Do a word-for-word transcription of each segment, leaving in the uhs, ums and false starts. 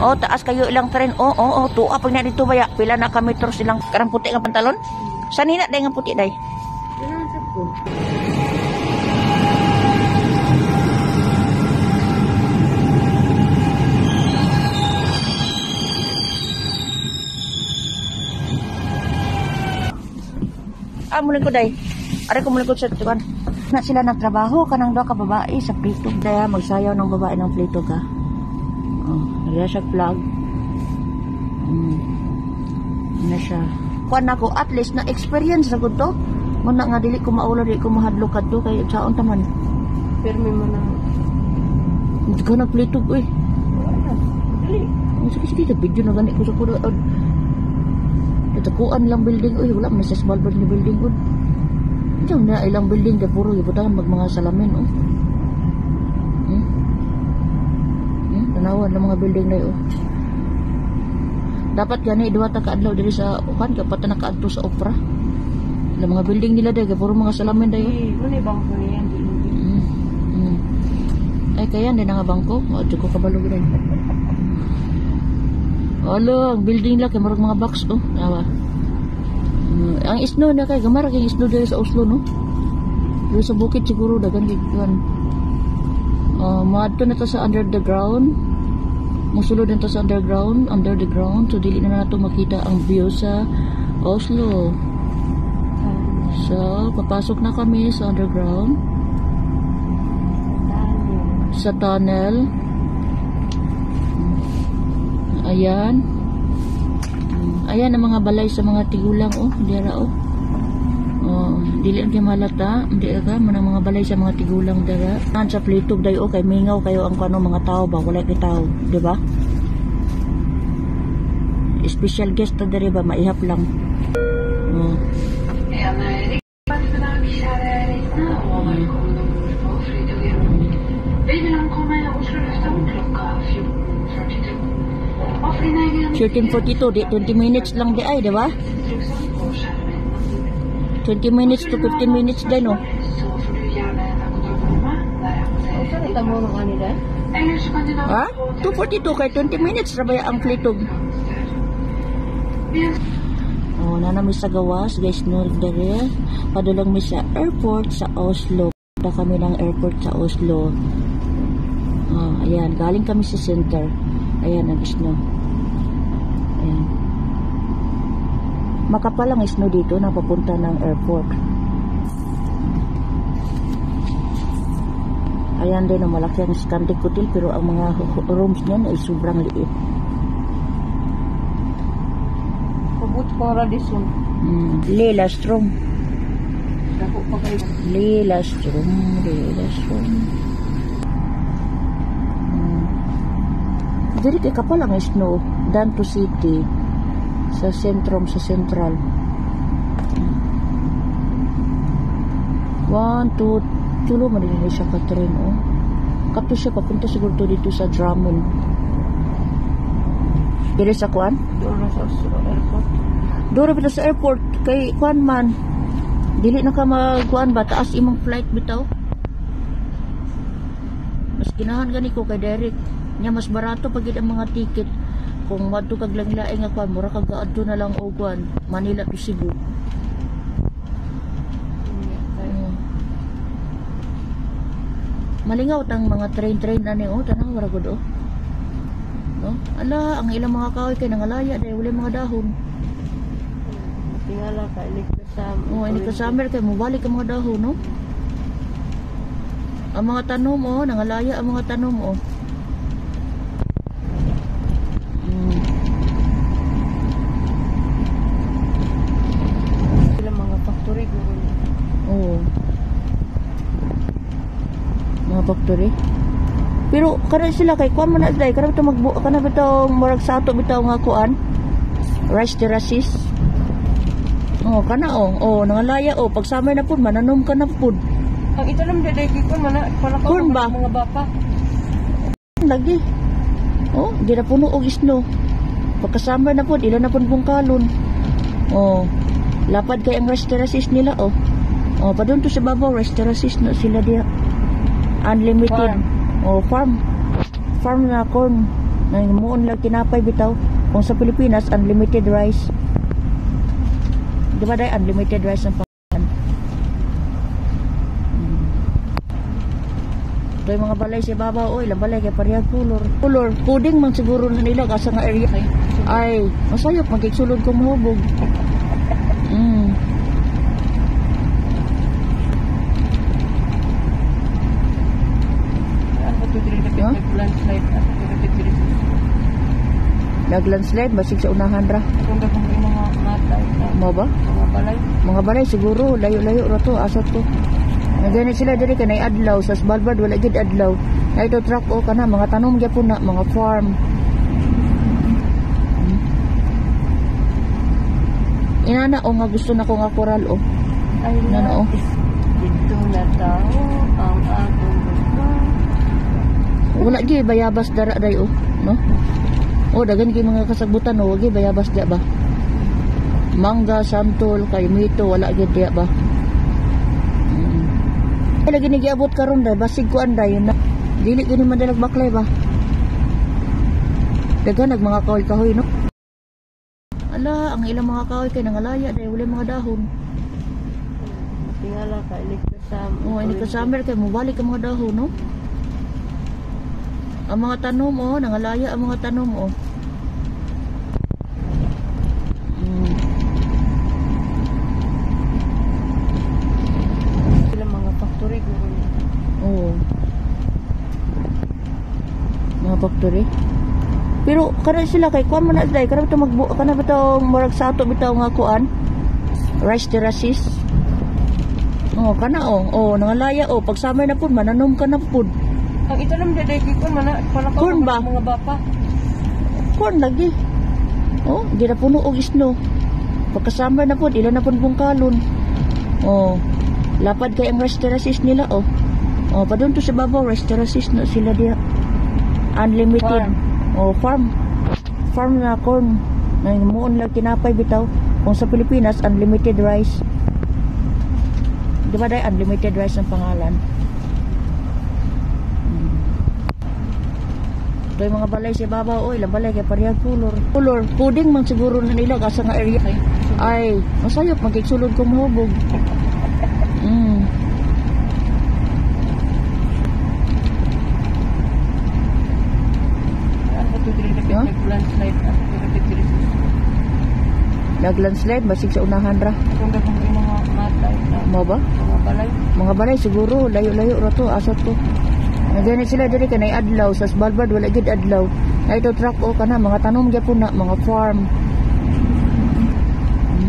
Oh, taas kayo ilang tren. Oh, oh, oh, tuwa pag na dito baya. Pila na ka metros ilang karang puti nga pantalon? Sanina day nga puti day. Ganun sa ko. Ah, muli ko day. Aray ko muli ko sa tuwan. Na sila nagtrabaho kanang daw ka babae sa plitog. Daya magsayaw ng babae ng plitog ka. Oh, nagaya siya vlog. Hmm. Na siya. Kuan ako at least na experience sa gud to. Muna nga dili ko maulo dili ko mahadlok kadto kay saon taman. Permi mo na. Hindi ka nagplitog eh. Wala. Dali. Ang sige sige video na gani ko sa kuno. Takuan lang building oy wala man sa small bird ni building gud. Diyan na ilang building da puro ibutahan mag mga salamin oh. Hmm? Hmm? Tanawan ng mga building na oh. Dapat gani duwa ta kaadlaw diri sa ukan kapag ta nakaadto sa opera. Ang mga building nila dai puro mga salamin dai. Eh, ano bang ko yan? Hmm. Hmm. Ay kaya din nga bangko, o ko kabalo gid. Alo, ang building lang kay murag mga box oh. Awa. Hmm. Ang isno na kay gamar kay isno diri sa Oslo no. Diri sa bukid siguro dagan gid kan. Uh, maadto na ta sa under the ground. Musulod na ta sa underground, under the ground so dili na nato makita ang view sa Oslo. So, papasok na kami sa underground. Sa tunnel. Ayan. Ayan ang mga balay sa mga tigulang oh, dira oh. Oh, dili ang malata, di ka man ang mga balay sa mga tigulang dira. An sa plitog day oh kay mingaw kayo ang kano mga tao ba, wala kay tao, di ba? Special guest ta diri ba maihap lang. Oh. thirteen forty-two, di twenty minutes lang di ay, di ba? twenty minutes to fifteen minutes din, no? Ha? two forty-two kay twenty minutes rabaya ang plitog. Oh, nanami sa gawas, guys, no, dere. Padulang mi sa airport sa Oslo. Punta kami ng airport sa Oslo. Oh, ayan, galing kami sa center. Ayan, ang isno. Ayan. Makapal ang isno dito na papunta ng airport. Ayan din, malaki ang Scandic Hotel pero ang mga rooms niyan ay sobrang liit. Pabot ko Radisson. Hmm. Lillestrom. Dako pa kayo. Lillestrom, Lillestrom. Hmm. Diri kay kapal ang isno, Danto City. Sa sentrum, sa central. One, two, tulo man din siya ka tren, oh. Kato siya, papunta siguro to dito sa Drummond. Dili sa kuan? Doon sa airport. Doon bitaw sa airport, kay kuan man. Dili na ka magkuan ba, taas imong flight bitaw. Mas ginahan gani ko kay Derek. Nya mas barato pag ang mga ticket. Kung madto kag langlaing nga kuan, mura kag adto na lang og kuan, Manila to Cebu. Hmm. Malingaw tang mga train-train ani oh, tanang wala gud oh. No? Ala, ang ilang mga kahoy kay nangalaya dahil wala mga dahon. Tingala ka ini kasama. Oh, ini kasama kay mobalik ang mga dahon no. Ang mga tanom oh, nangalaya ang mga tanom oh. Oh. Mga factory. Pero kada sila kay kuan man na dai, kada bitaw magbu kana bitaw murag sa ato bitaw nga kuan. Rice terraces. Oh, kana oh. Oh, nangalaya oh, pag summer na pud mananom ka na pud. Ang ito nam daday kikon man para ka ba? Mga bapa. Lagi. Oh, di na puno og isno. Pagka summer na pud ila na pud bungkalon. Oh. Lapad kay ang rice terraces nila oh. Oh, pa doon to sa babaw, rice terraces na sila diya. Unlimited. Farm. Oh, farm. Farm na corn. Nangimuon lang tinapay bitaw. Kung sa Pilipinas, unlimited rice. Di ba day unlimited rice ang pangalan? Hmm. Ito yung mga balay sa babaw. O, ilang balay kaya parehag kulor. Kulor. Puding man siguro na nila kasi nga area. Ay, masayop. Magkiksulod kong mahubog. Hmm. Huh? Landslide at nag-landslide. Nag-landslide, basig sa unahan ra. Kung gagawin yung mga matay, Mo ba? mga balay. Mga balay siguro, layo-layo ra to, asot to. Nagani sila diri kanay adlaw, sa Svalbard wala gid adlaw. Na ito truck o kana, mga tanom gyapon na, mga farm. Hmm. Inana o nga gusto na ko nga koral o. Ay, Nano o. dito na tao ang atong gusto. Wala gi bayabas dara day o, no? O dagan gi mga kasagbutan o, gi bayabas dia ba? Mangga, santol, kay mito, wala gid dia ba? Hmm. Ay lagi ni giabot karon day, basig ko anday na. Dili gini madalag baklay ba? Dagan nag mga kahoy-kahoy no. Ala, ang ilang mga kahoy kay nangalaya day, wala mga dahon. Tingala ka, iligtas sa... O, ini ka summer kay mobalik ang mga dahon no. Ang mga tanom oh, nangalaya ang mga tanom oh. Hmm. Sila mga factory guro niya. Oo. Mga factory. Pero kana sila kay kuan man na day, kana bitaw magbu kana bitaw murag sa ato bitaw nga kuan. Rice terraces. Oh, kana oh. Oh, nangalaya oh, pag summer na pud mananom ka na pud. Ang ito lang daday kikon man na para ka Corn ba? mga bapa. Corn lagi. Oh, di na puno og isno. Pagka summer na pud, ilan na pud bungkalon. Oh, lapad kay ang rice terraces nila oh. Oh, padung to sa babaw rice terraces na sila diha. Unlimited. Farm. Oh, farm. Farm na corn. Nangimuon lang tinapay bitaw. Kung sa Pilipinas, unlimited rice. Di ba day unlimited rice ang pangalan? Ito yung mga balay sa babaw. O, ilang balay kaya parehag kulor. Kulor. Puding man siguro na nila kasi nga area. Ay, masayop. Magkiksulod kong mahubog. Hmm. Ano to dili Huh? nag-landslide at nag-landslide. Nag-landslide, basig sa unahan ra. Kung gagawin yung mga matay, Mo ba? mga balay. Mga balay siguro, layo-layo ra to, asot to. Nagani sila diri kanay adlaw, sa Svalbard wala gid adlaw. Na ito truck o kana, mga tanom gyapon na, mga farm. Hmm.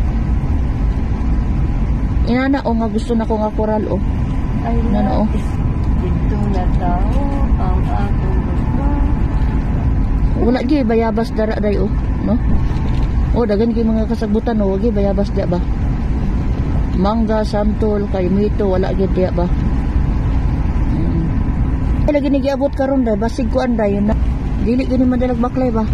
Inana o nga gusto na ko nga koral o. Ay, Nano o. dito na tao ang atong gusto. Wala gi bayabas dara day o, no? O dagan gi mga kasagbutan o, gi bayabas dia ba? Mangga, santol, kay mito, wala gid dia ba? Hmm. Ay lagi ni giabot karon day, basig ko anday na. Dili gini madalag baklay ba?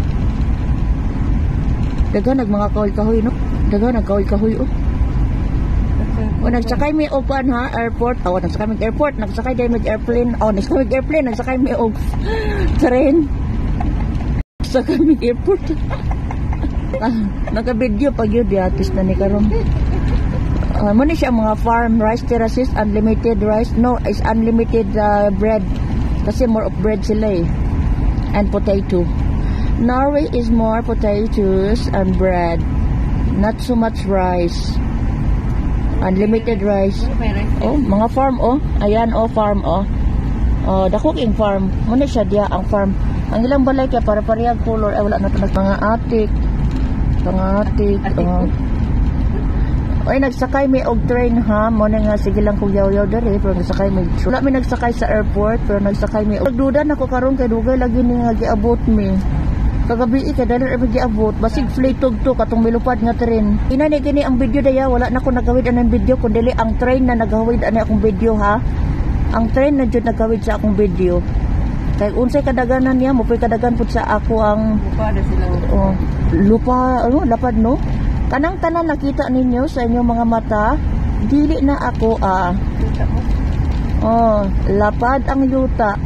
Dagan nag mga kahoy-kahoy no. Dagan nag kahoy-kahoy o. O nagsakay mi og kuan ha, airport. O nagsakay mi airport, nagsakay day mig airplane. O nagsakay mig airplane, nagsakay mi og train. Sa kami airport. Ah, naka-video pag yun diatis na ni karon. Uh, muna siya mga farm rice terraces, unlimited rice. No, is unlimited uh, bread. Kasi more of bread sila eh. And potato. Norway is more potatoes and bread. Not so much rice. Unlimited rice. May rice. Oh, mga farm oh. Ayan oh, farm oh. Oh, dako king farm. Muna siya dia ang farm. Ang ilang balay kaya para parehag color ay wala na tanag mga atik. Mga atik. Uh, ay nagsakay may og train ha. Mo na nga sige lang kung yaw-yaw dere pero nagsakay may. Wala mi nagsakay sa airport pero nagsakay may. Nagduda nako karon kay dugay lagi ni nga giabot mi. Kagabi ka dali ra giabot basig flaytog to katong milupad nga train. Ina ni kini ang video daya wala na ko nagawid anang video kundi ang train na nagawid ani akong video ha. Ang train na jud nagawid sa akong video. Kay unsay kadaganan niya mo kadagan pud sa ako ang Lupa na sila. oh, lupa ano lapad no. Kanang tanan nakita ninyo sa inyong mga mata, dili na ako ah. Kita mo. Oh, lapad ang yuta.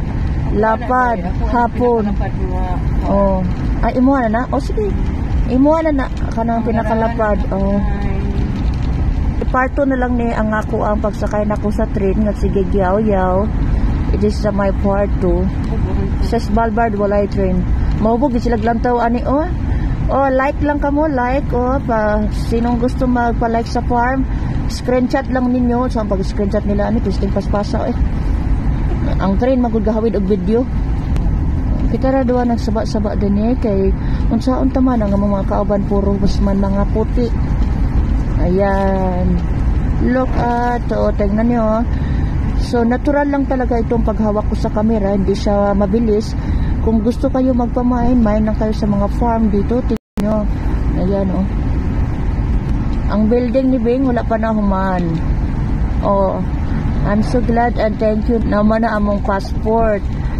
Lapad, Ako, hapon. Lapad nga. Oh. Ay, imuha na na? O, sige. Imuha na na. Kanang pinakalapad. Oh. Iparto na lang ni ang ako ang pagsakay na ko sa train nga sige yaw-yaw. It is sa my part two. Sa Svalbard walay train. Mahubog di sila glantaw ani oh. Oh, like lang kamo, like oh pa sinong gusto magpa-like sa farm, screenshot lang ninyo. So ang pag-screenshot nila ani pisting paspasa eh. Ang train magugahawid og video. Kita ra duwa nagsaba-saba din eh kay unsaon ta man ang mga kauban puro busman mga puti. Ayan. Look at, o, tingnan nyo. So, natural lang talaga itong paghawak ko sa camera. Hindi siya mabilis. Kung gusto kayo magpamain, main lang kayo sa mga farm dito. Tingnan nyo. Ayan, o. Ang building ni Bing, wala pa na human. Oh, I'm so glad and thank you naman na among passport.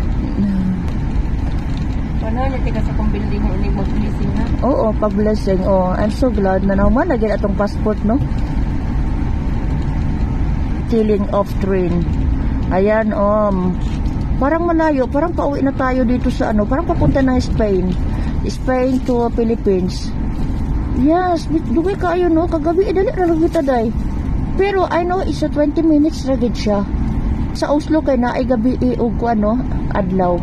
Ano, natika sa kong building mo ni mag-blessing ha? Oo, pag-blessing. Oh, I'm so glad na naman na atong passport, no? Killing of train. Ayan, um, parang malayo. Parang pauwi na tayo dito sa ano. Parang papunta na Spain. Spain to Philippines. Yes, duwi kayo, no? Kagabi, idali na lang kita, day. Pero, I know, isa twenty minutes ragid siya. Sa Oslo, kay na ay gabi iug ko, ano, adlaw.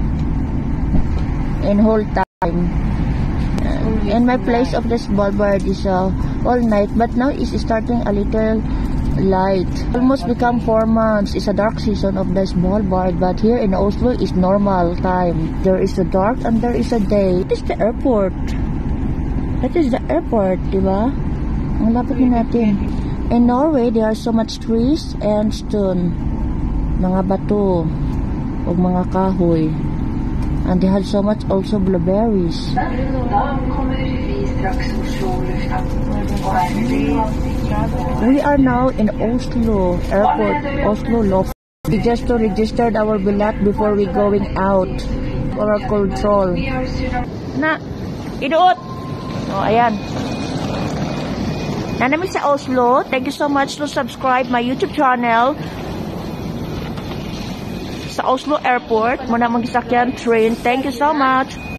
In whole time. Uh, and my place of the Svalbard is uh, all night, but now it's starting a little light. Almost become four months. It's a dark season of the Svalbard, but here in Oslo is normal time. There is a dark and there is a day. It is the airport. That is the airport, diba? Ang lapit na natin. In Norway, there are so much trees and stone. Mga bato o mga kahoy. And they had so much also blueberries. We are now in Oslo Airport, Oslo Loft. We just to registered our bilat before we going out for our control. Na, iduot. Oh, ayan. Nanami sa Oslo. Thank you so much to subscribe my YouTube channel. Sa Oslo Airport, muna mag-isakyan train. Thank you so much.